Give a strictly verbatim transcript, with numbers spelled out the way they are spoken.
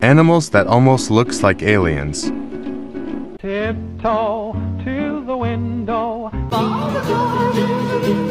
Animals that almost looks like aliens. Tiptoe to the window.